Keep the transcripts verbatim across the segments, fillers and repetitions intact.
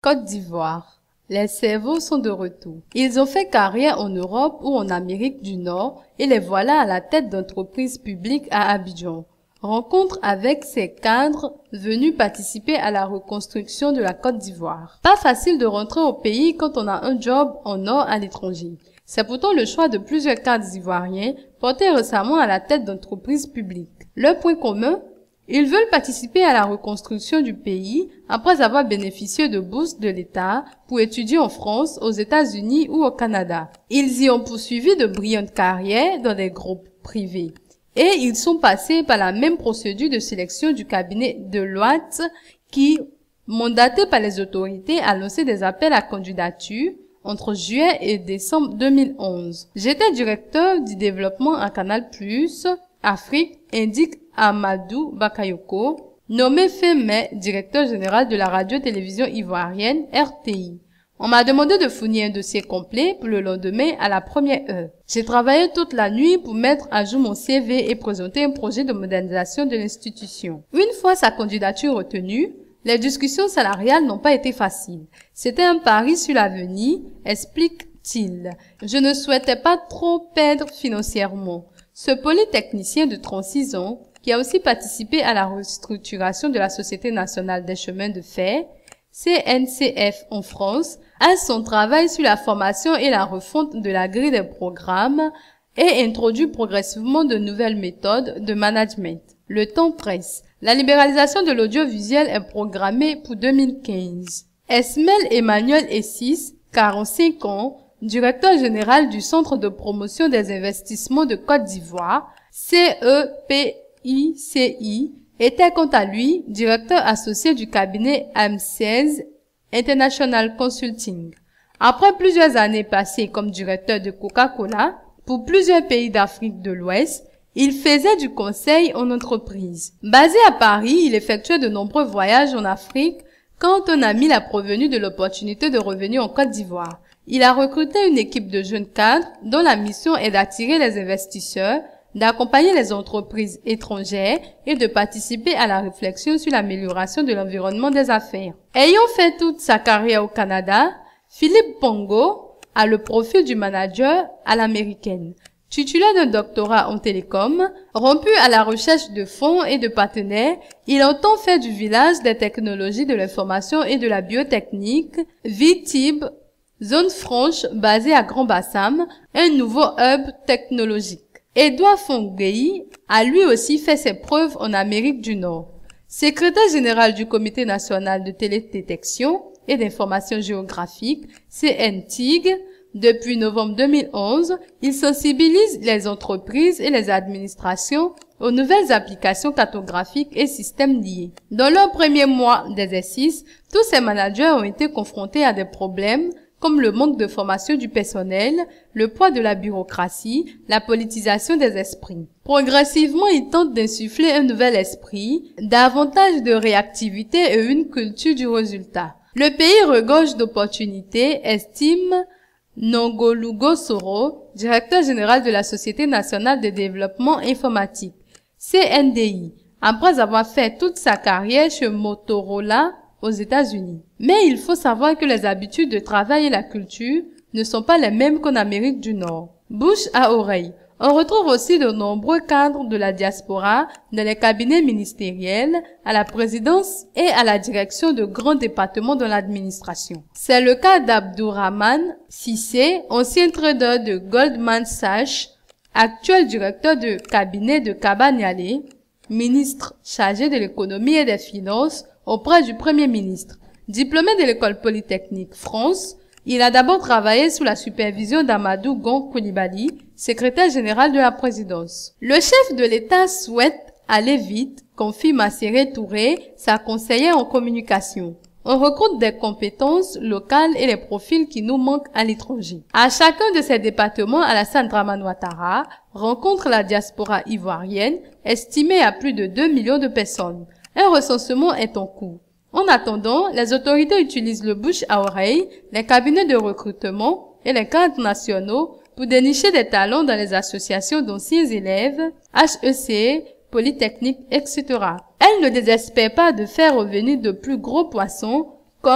Côte d'Ivoire. Les cerveaux sont de retour. Ils ont fait carrière en Europe ou en Amérique du Nord et les voilà à la tête d'entreprises publiques à Abidjan. Rencontre avec ces cadres venus participer à la reconstruction de la Côte d'Ivoire. Pas facile de rentrer au pays quand on a un job en or à l'étranger. C'est pourtant le choix de plusieurs cadres ivoiriens portés récemment à la tête d'entreprises publiques. Leur point commun? Ils veulent participer à la reconstruction du pays après avoir bénéficié de bourses de l'État pour étudier en France, aux États-Unis ou au Canada. Ils y ont poursuivi de brillantes carrières dans des groupes privés. Et ils sont passés par la même procédure de sélection du cabinet Deloitte qui, mandaté par les autorités, a lancé des appels à candidature entre juillet et décembre deux mille onze. J'étais directeur du développement à Canal plus, Afrique, indique Amadou Bakayoko, nommé fin mai directeur général de la radio-télévision ivoirienne R T I. On m'a demandé de fournir un dossier complet pour le lendemain à la première heure. J'ai travaillé toute la nuit pour mettre à jour mon C V et présenter un projet de modernisation de l'institution. Une fois sa candidature retenue, les discussions salariales n'ont pas été faciles. C'était un pari sur l'avenir, explique-t-il. Je ne souhaitais pas trop perdre financièrement. Ce polytechnicien de trente-six ans, qui a aussi participé à la restructuration de la Société nationale des chemins de fer, C N C F en France, a son travail sur la formation et la refonte de la grille des programmes et introduit progressivement de nouvelles méthodes de management. Le temps presse. La libéralisation de l'audiovisuel est programmée pour deux mille quinze. Esmel Emmanuel Essis, quarante-cinq ans, directeur général du Centre de promotion des investissements de Côte d'Ivoire, C E P I C I, était quant à lui directeur associé du cabinet A M seize International Consulting. Après plusieurs années passées comme directeur de Coca-Cola pour plusieurs pays d'Afrique de l'Ouest, il faisait du conseil en entreprise. Basé à Paris, il effectuait de nombreux voyages en Afrique quand un ami l'a prévenu de l'opportunité de revenir en Côte d'Ivoire. Il a recruté une équipe de jeunes cadres dont la mission est d'attirer les investisseurs, d'accompagner les entreprises étrangères et de participer à la réflexion sur l'amélioration de l'environnement des affaires. Ayant fait toute sa carrière au Canada, Philippe Pongo a le profil du manager à l'américaine. Titulaire d'un doctorat en télécom, rompu à la recherche de fonds et de partenaires, il entend faire du village des technologies de l'information et de la biotechnique, V T I B, zone franche basée à Grand Bassam, un nouveau hub technologique. Edouard Fonguei a lui aussi fait ses preuves en Amérique du Nord. Secrétaire général du Comité national de télédétection et d'information géographique, C N T I G, depuis novembre deux mille onze, il sensibilise les entreprises et les administrations aux nouvelles applications cartographiques et systèmes liés. Dans leurs premiers mois d'exercice, tous ces managers ont été confrontés à des problèmes comme le manque de formation du personnel, le poids de la bureaucratie, la politisation des esprits. Progressivement, ils tentent d'insuffler un nouvel esprit, davantage de réactivité et une culture du résultat. Le pays regorge d'opportunités, estime Nongolugo Soro, directeur général de la Société nationale de développement informatique, C N D I, après avoir fait toute sa carrière chez Motorola aux États-Unis. Mais il faut savoir que les habitudes de travail et la culture ne sont pas les mêmes qu'en Amérique du Nord. Bouche à oreille. On retrouve aussi de nombreux cadres de la diaspora dans les cabinets ministériels, à la présidence et à la direction de grands départements de l'administration. C'est le cas d'Abdourahmane Sissé, ancien trader de Goldman Sachs, actuel directeur de cabinet de Kaba Nialé, ministre chargé de l'économie et des finances auprès du Premier ministre. Diplômé de l'école polytechnique France, il a d'abord travaillé sous la supervision d'Amadou Gon Coulibaly, secrétaire général de la présidence. Le chef de l'État souhaite aller vite, confie Masséré Touré, sa conseillère en communication. On recrute des compétences locales et les profils qui nous manquent à l'étranger. À chacun de ces départements, Alassane Dramane Ouattara rencontre la diaspora ivoirienne, estimée à plus de deux millions de personnes. Un recensement est en cours. En attendant, les autorités utilisent le bouche à oreille, les cabinets de recrutement et les cadres nationaux pour dénicher des talents dans les associations d'anciens élèves, H E C, Polytechnique, et cetera. Elles ne désespèrent pas de faire revenir de plus gros poissons comme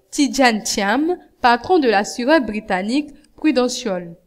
Tidjane Thiam, patron de l'assureur britannique Prudential.